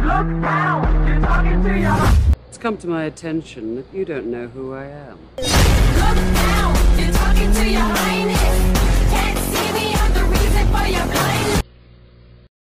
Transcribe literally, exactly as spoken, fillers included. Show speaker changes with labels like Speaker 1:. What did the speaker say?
Speaker 1: Look down, you're talking to your...
Speaker 2: It's come to my attention that you don't know who I am.
Speaker 1: Look